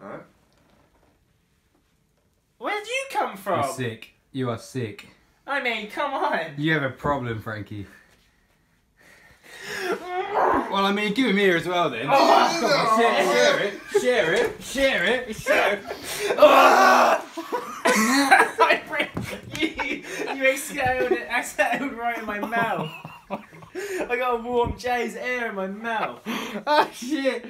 Alright. Where'd you come from? You're sick. You are sick. I mean, come on. You have a problem, Frankie. Well, I mean, give him here as well then. Oh, come on, share it. Share it. Share it. Share it. You exhaled right in my mouth. I got a warm Jay's air in my mouth. Oh, shit.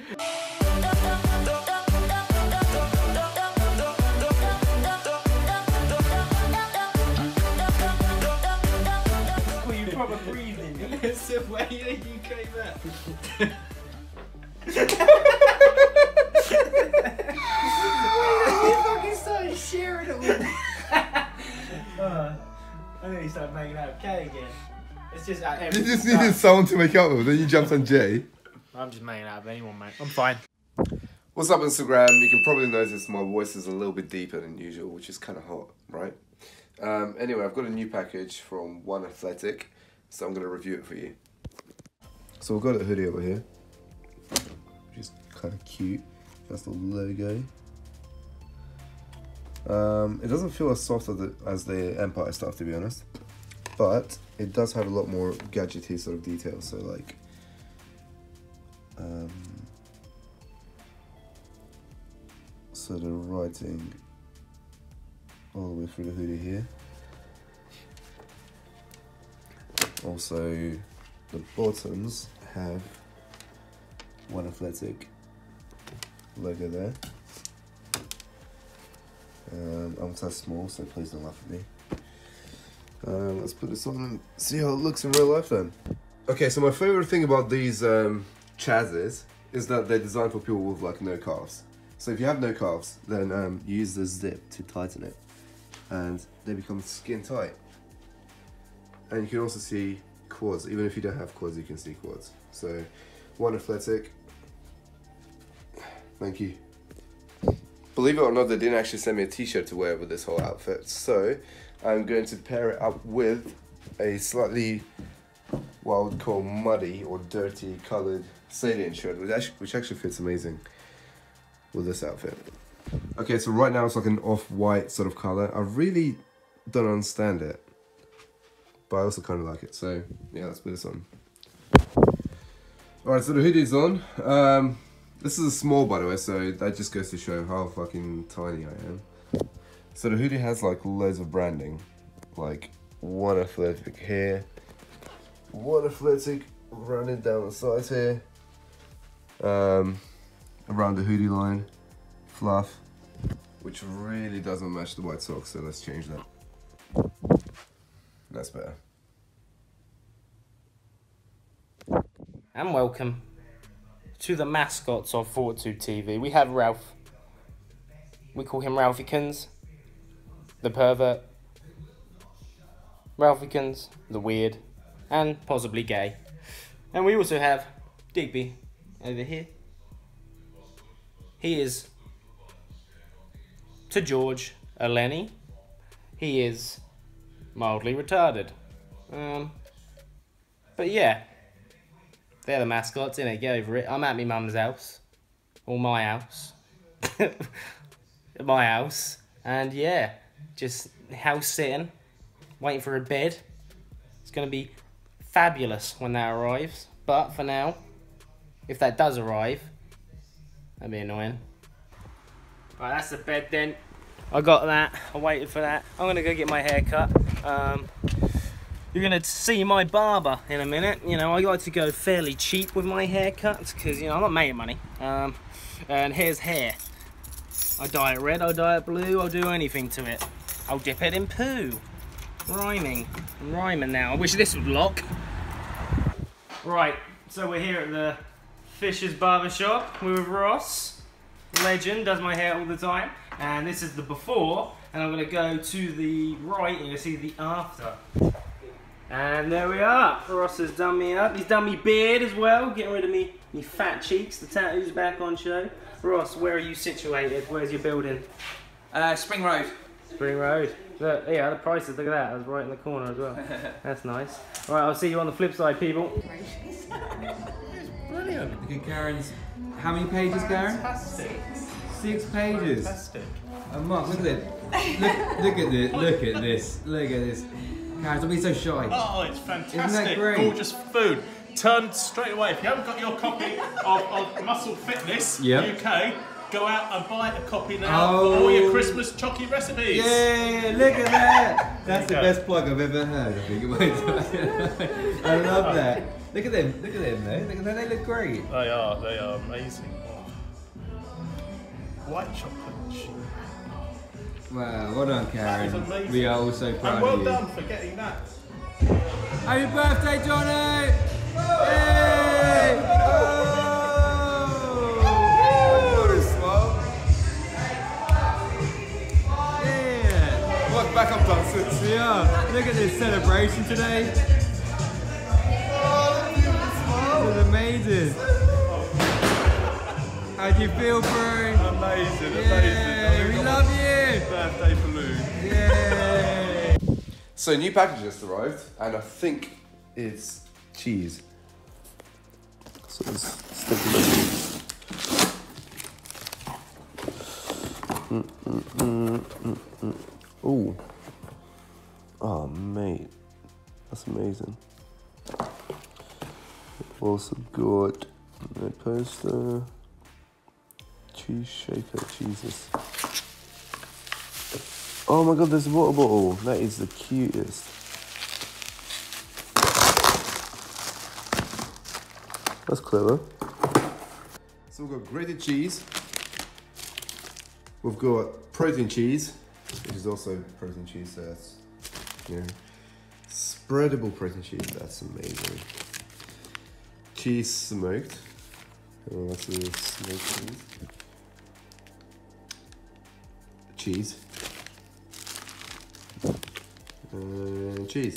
Well, you proper breathing. It's the way that you came out. You fucking started sharing it with me. I think you started making out with Kay again. It's just You just needed someone to make out with, then you jumped on Jay. I'm just making out with anyone, mate. I'm fine. What's up, Instagram? You can probably notice my voice is a little bit deeper than usual, which is kind of hot, right? Anyway, I've got a new package from One Athletic, so I'm going to review it for you. So we've got a hoodie over here, which is kind of cute. That's the logo. It doesn't feel as soft as the Empire stuff, to be honest, but it does have a lot more gadgety sort of details. So like, so the writing all the way through the hoodie here. Also, the bottoms have One Athletic logo there. I'm so small, so please don't laugh at me. Let's put this on and see how it looks in real life then. Okay, so my favorite thing about these Chazes is that they're designed for people with like no calves. So if you have no calves, then you use the zip to tighten it, and they become skin tight. And you can also see quads. Even if you don't have quads, you can see quads. So One Athletic, thank you. Believe it or not, they didn't actually send me a t-shirt to wear with this whole outfit, so I'm going to pair it up with a slightly, what I would call muddy or dirty coloured Salient shirt, which actually fits amazing with this outfit. Okay, so right now it's like an off-white sort of colour. I really don't understand it, but I also kind of like it, so yeah, let's put this on. Alright, so the hoodie's on. This is a small, by the way, so that just goes to show how fucking tiny I am. So the hoodie has like loads of branding, like One Athletic here, One Athletic running down the sides here, around the hoodie line, fluff, which really doesn't match the white socks, so let's change that. That's better. And welcome to the mascots of Fortitude TV. We have Ralph. We call him Ralphykins, the pervert. Ralphykins, the weird, and possibly gay. And we also have Digby over here. He is, to George, a Lenny. He is mildly retarded. But yeah. They're the mascots, innit? Get over it. I'm at my mum's house. Or my house. My house. And yeah, just house sitting. Waiting for a bed. It's going to be fabulous when that arrives. But for now, if that does arrive, that'd be annoying. Right, that's the bed then. I got that. I waited for that. I'm going to go get my hair cut. You're going to see my barber in a minute. You know, I like to go fairly cheap with my haircuts because, you know, I'm not making money. And here's hair. I dye it red, I dye it blue, I'll do anything to it. I'll dip it in poo. Rhyming. I'm rhyming now. I wish this would lock. Right, so we're here at the Fisher's Barbershop. We're with Ross. Legend, does my hair all the time. And this is the before. And I'm going to go to the right and you'll see the after. And there we are. Ross has done me up. He's done me beard as well, getting rid of me fat cheeks. The tattoo's back on show. Ross, where are you situated? Where's your building? Spring Road. Spring Road. Look, yeah, the prices, look at that. I was right in the corner as well. That's nice. All right, I'll see you on the flip side, people. Brilliant. Look at Karen's. How many pages, Karen? 6 pages. Fantastic. And Mark, look at it. Look at this. Look at this. Look at this. Guys, don't be so shy. Oh, it's fantastic. Isn't that great? Gorgeous food. Turn straight away. If you haven't got your copy of Muscle Fitness UK, go out and buy a copy now for all your Christmas chocky recipes. Yeah, look at that. That's the best plug I've ever heard, I think. I love that. Look at them. Look at them, though. Look at them. They look great. They are amazing. Oh. White chocolate. Wow, well done, That is Karen. amazing. We are all so proud And well of you. done for getting that. Happy birthday, Johnny! Hey! What a smile. Yeah! What backup dancers? Yeah, look at this celebration today. This is amazing. How do you feel, bro? Amazing, Yeah, we love you. Birthday balloon. Yeah. So new package just arrived, and I think it's cheese. So let's stick with it. Ooh. Oh mate, that's amazing. Also got a poster. Cheese shaker, Jesus. Oh my god, there's a water bottle. That is the cutest. That's clever. So we've got grated cheese. We've got protein cheese, which is also protein cheese, so that's, you know, spreadable protein cheese. That's amazing. Cheese smoked. Oh, that's a smoked cheese. Cheese. Cheese.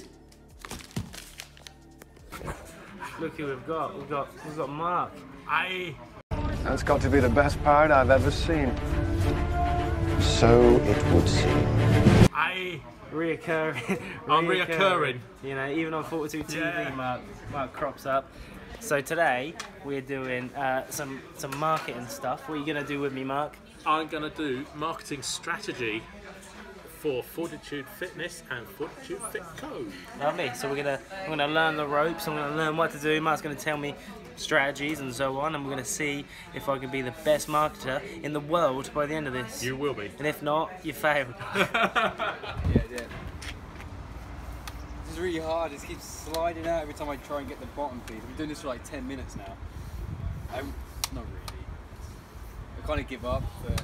Look who we've got. We've got Mark. Aye. That's got to be the best part I've ever seen. So it would seem. Aye. Reoccurring. I'm reoccurring. You know, even on 42 TV, Yeah. Mark crops up. So today we're doing some marketing stuff. What are you gonna do with me, Mark? I'm going to do marketing strategy for Fortitude Fitness and Fortitude Fit Co. Lovely. So I'm gonna learn the ropes. I'm gonna learn what to do. Mark's gonna tell me strategies and so on, and we're gonna see if I can be the best marketer in the world by the end of this. You will be. And if not, you failed. Yeah. This is really hard. It keeps sliding out every time I try and get the bottom piece. I've been doing this for like 10 minutes now. Not really. I kind of give up, but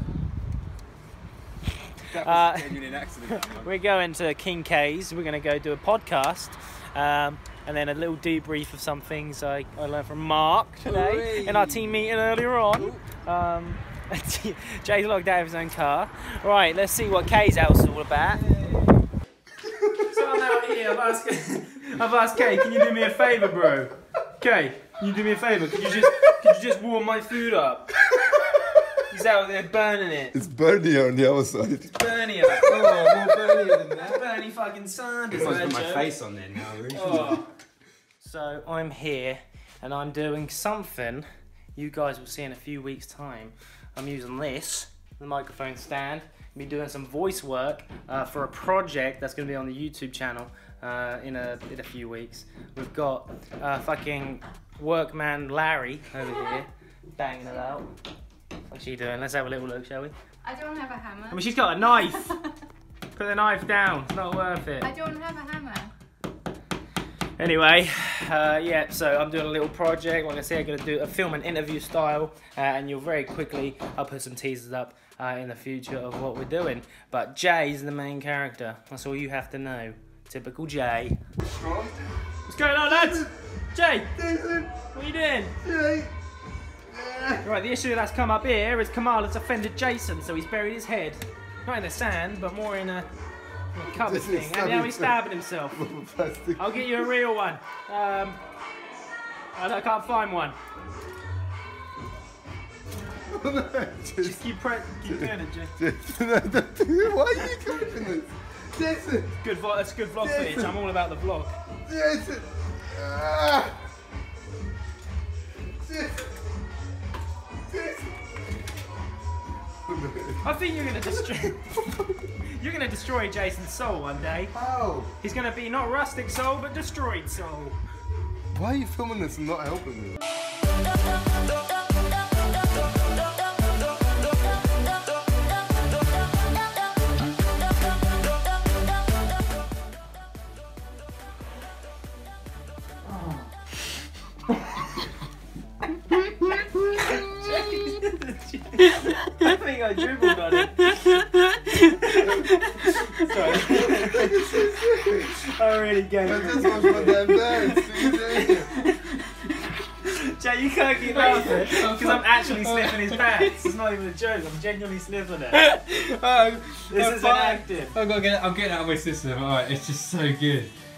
that was genuinely an accident. That one. We're going to King K's. We're going to go do a podcast, and then a little debrief of some things I learned from Mark today in our team meeting earlier on. Jay's locked out of his own car. Right, let's see what K's house is all about. So I'm out here. I've asked Kay, can you do me a favour, bro? Kay, can you do me a favour? Could you just warm my food up? He's out there burning it. It's burnier on the other side. Bernie, more Bernie than that. Bernie fucking Sanders. I've put my face on there now, really. Oh. So I'm here and I'm doing something you guys will see in a few weeks' time. I'm using this, the microphone stand. I'll be doing some voice work for a project that's going to be on the YouTube channel in a few weeks. We've got fucking workman Larry over here banging it out. What's she doing? Let's have a little look, shall we? I don't have a hammer. I mean, she's got a knife. Put the knife down. It's not worth it. I don't have a hammer. Anyway, yeah, so I'm doing a little project. Like I said, I'm going to do a film and interview style, and you'll very quickly, I'll put some teasers up in the future of what we're doing. But Jay's the main character. That's all you have to know. Typical Jay. What's going on, lads? Jay, what are you doing? Right, the issue that's come up here is Kamal has offended Jason, so he's buried his head. Not in the sand, but more in a cupboard thing. And now he's stabbing himself. I'll get you a real one. I can't find one. Just keep doing it, Jay. Why are you coping this? Jason! That's good vlog footage. I'm all about the vlog. Jason! Jason! Jason! I think you're gonna destroy. You're gonna destroy Jason's soul one day. How? He's gonna be not rustic soul, but destroyed soul. Why are you filming this and not helping me? I think I dribbled on it. Sorry. I really get I it. just watched my damn dance. Jay, you can't keep laughing because I'm actually sniffing his pants. It's not even a joke. I'm genuinely sniffing it. This isn't active. I'm getting it out of my system. Alright, it's just so good.